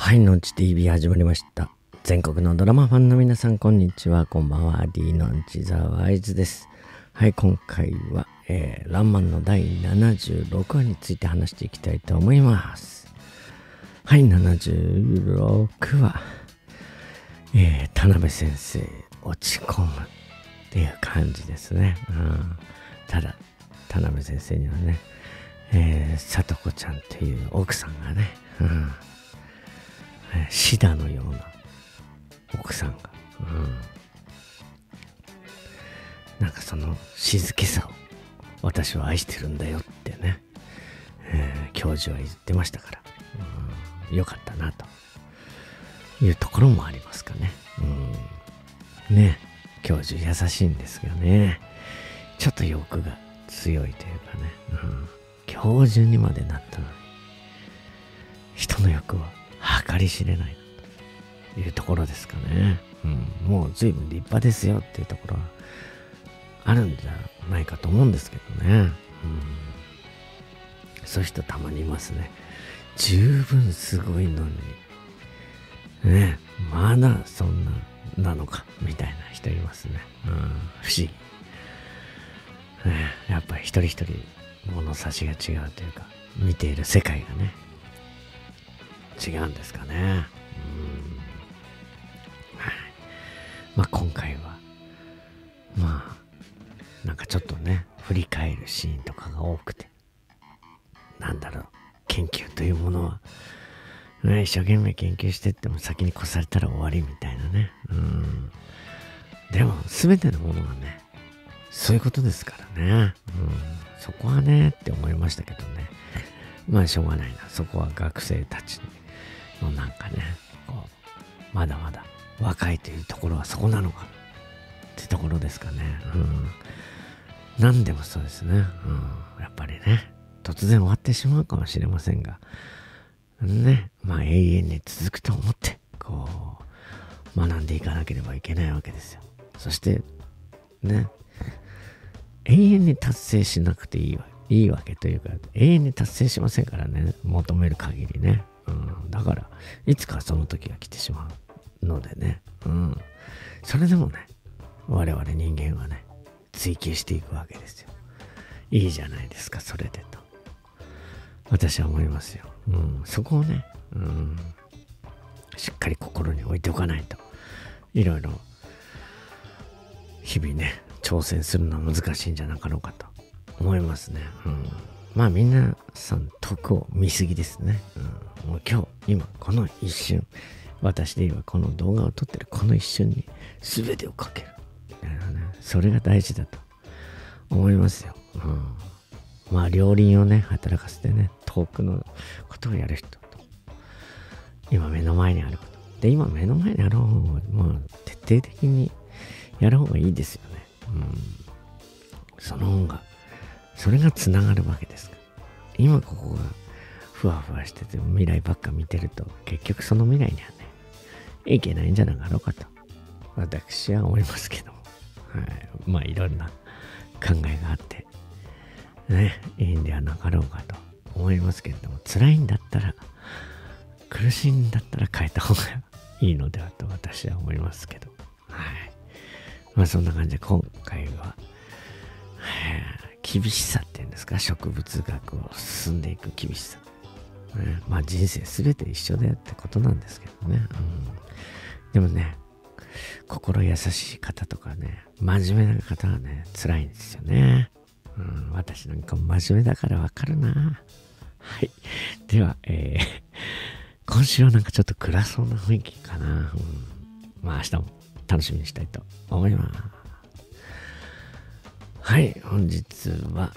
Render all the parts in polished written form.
はい、のんち TV 始まりました。全国のドラマファンの皆さん、こんにちは。こんばんは。D のんちザワイズです。はい、今回は、らんまんの第76話について話していきたいと思います。はい、76話。田辺先生、落ち込むっていう感じですね。ただ、田辺先生にはね、里子ちゃんっていう奥さんがね、シダのような奥さんが、なんかその静けさを私は愛してるんだよってね、教授は言ってましたから、よかったなというところもありますかね。ね、教授優しいんですよね。ちょっと欲が強いというかね、教授にまでなったのに人の欲は計り知れないというところですかね。もう随分立派ですよっていうところはあるんじゃないかと思うんですけどね。そういう人たまにいますね。十分すごいのにね、まだそんなのかみたいな人いますね。不思議。やっぱり一人一人物差しが違うというか、見ている世界がね違うんですかね。今回はなんかちょっとね振り返るシーンとかが多くて、研究というものは、一生懸命研究してっても先に越されたら終わりみたいなね。でも全てのものがねそういうことですからね。そこはねって思いましたけどね。しょうがないな。そこは学生たちのなんかね、こうまだまだ若いというところはそこなのかってところですかね。何でもそうですね。やっぱりね、突然終わってしまうかもしれませんが、ね、永遠に続くと思って、こう、学んでいかなければいけないわけですよ。そして、ね、永遠に達成しなくていいわけというか、永遠に達成しませんからね、求める限りね。だから、いつかその時が来てしまうのでね。それでもね、我々人間はね、追求していくわけですよ。いいじゃないですか、それでと。私は思いますよ。そこをね、しっかり心に置いておかないと、いろいろ日々ね、挑戦するのは難しいんじゃなかろうかと思いますね。皆さん得を見すぎですね。もう今この一瞬、私で言えばこの動画を撮ってるこの一瞬に全てをかけるみたいなね、それが大事だと思いますよ。両輪をね働かせてね、遠くのことをやる人と今目の前にあることで、今目の前にある方を徹底的にやる方がいいですよね。その方がそれがつながるわけですから。今ここがふわふわしてて未来ばっか見てると、結局その未来にはねいけないんじゃなかろうかと私は思いますけども、いろんな考えがあってね、いいんではなかろうかと思いますけれども、辛いんだったら、苦しいんだったら変えた方がいいのではと私は思いますけど、そんな感じで今回は、厳しさっていうんですか、植物学を進んでいく厳しさ、人生すべて一緒だよってことなんですけどね。でもね、心優しい方とかね、真面目な方はね辛いんですよね。私なんかも真面目だからわかるな。では、今週はなんかちょっと暗そうな雰囲気かな。明日も楽しみにしたいと思います。本日は、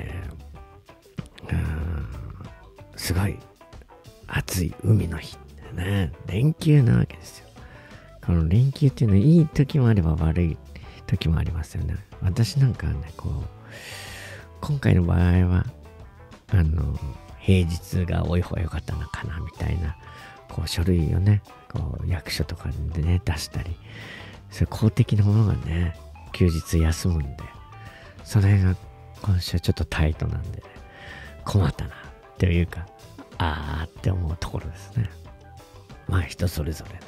すごい暑い海の日でね、連休なわけですよ。この連休っていうのは、いい時もあれば悪い時もありますよね。私なんかはね、今回の場合は平日が多い方が良かったのかなみたいな、書類をね役所とかでね出したり、そういう公的なものがね休日休むんで、それが今週ちょっとタイトなんでね、困ったなっていうかって思うところですね。 まあ人それぞれね、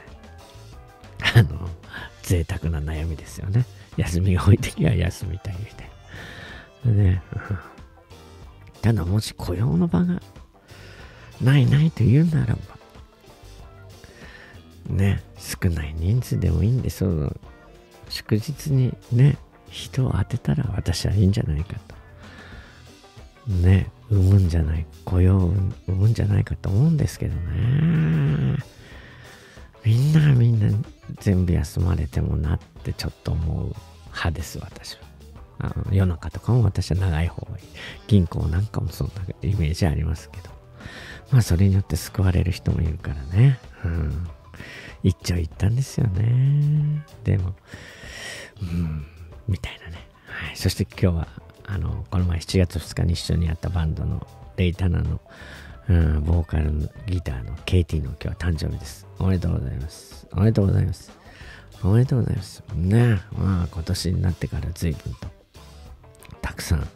贅沢な悩みですよね。休みが多い時は休みたいみたいな。ね。ただもし雇用の場がないというならば、ね、少ない人数でもいいんで、その祝日にね、人を当てたら私はいいんじゃないかと。ね、雇用を生むんじゃないかと思うんですけどね。みんな全部休まれてもなってちょっと思う派です、私は。夜中とかも私は長い方がいい。銀行なんかもそんなイメージありますけど。まあそれによって救われる人もいるからね。一長一短ですよね。でも、みたいなね。はい。そして今日は、この前7月2日に一緒にやったバンドのレイタナの、ボーカルのギターの KT の今日は誕生日です。おめでとうございます。おめでとうございます。おめでとうございます。ね。まあ今年になってから随分とたくさん、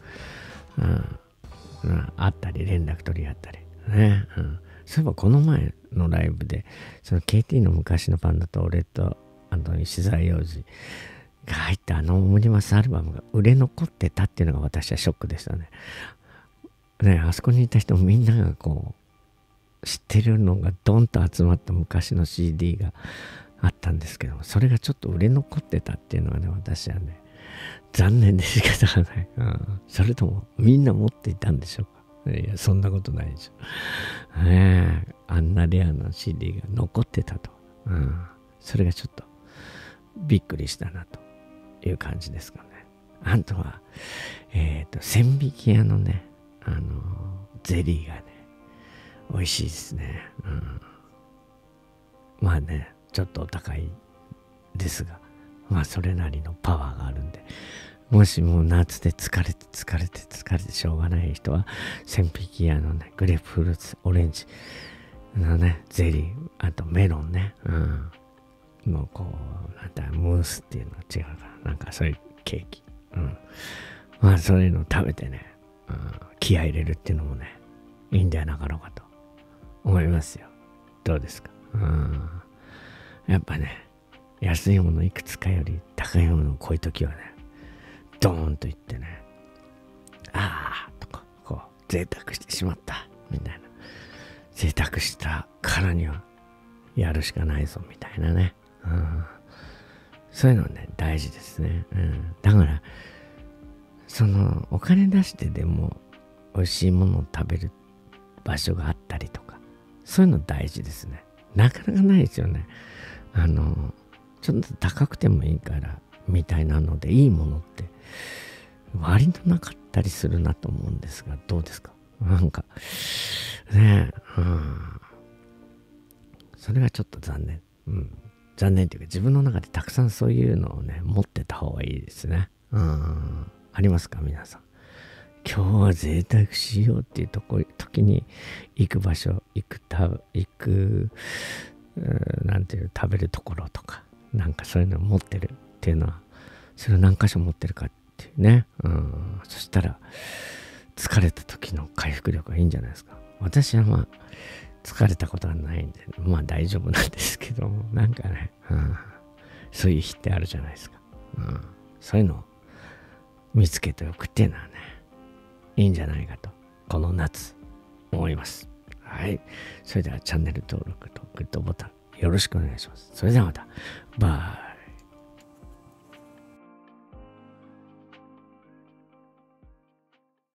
会ったり連絡取り合ったり。ね。そういえばこの前のライブで、その KT の昔のバンドと俺と石澤洋二が入ったオムニバスアルバムが売れ残ってたっていうのが私はショックでしたね。あそこにいた人みんながこう知ってるのがドンと集まった昔の CD があったんですけども、それがちょっと売れ残ってたっていうのがね、私はね残念で仕方がない。それともみんな持っていたんでしょうか。いや、そんなことないでしょ。あんなレアな CD が残ってたと。それがちょっとびっくりしたなという感じですかね。あとは、千匹屋のね、ゼリーがね、美味しいですね。まあね、ちょっとお高いですが、まあそれなりのパワーがあるんで、もしもう夏で疲れてしょうがない人は、千匹屋のね、グレープフルーツ、オレンジのね、ゼリー、あとメロンね、もうこう、なんだ、ムースっていうのは違うから、なんかそういうケーキ。まあそういうのを食べてね、気合い入れるっていうのもね、いいんではなかろうかと思いますよ。どうですか。やっぱね、安いものいくつかより高いものをこういう時はね、ドーンと言ってね、とか、こう、贅沢してしまった、みたいな。贅沢したからには、やるしかないぞ、みたいなね。そういうのね、大事ですね。だから、お金出してでも、美味しいものを食べる場所があったりとか、そういうの大事ですね。なかなかないですよね。ちょっと高くてもいいから、みたいなのでいいものって、割となかったりするなと思うんですが、どうですか。なんか、ねそれがちょっと残念。残念というか、自分の中でたくさんそういうのをね、持ってた方がいいですね。ありますか、皆さん。今日は贅沢しようっていう時に行く場所、なんていう食べるところとか、なんかそういうのを持ってるっていうのは、それを何箇所持ってるかっていうね。そしたら疲れた時の回復力がいいんじゃないですか。私はまあ疲れたことはないんで、まあ大丈夫なんですけども、なんかね、そういう日ってあるじゃないですか。そういうのを見つけておくっていうのはね、いいんじゃないかと、この夏、思います。はい。それではチャンネル登録とグッドボタンよろしくお願いします。それではまた、バイ。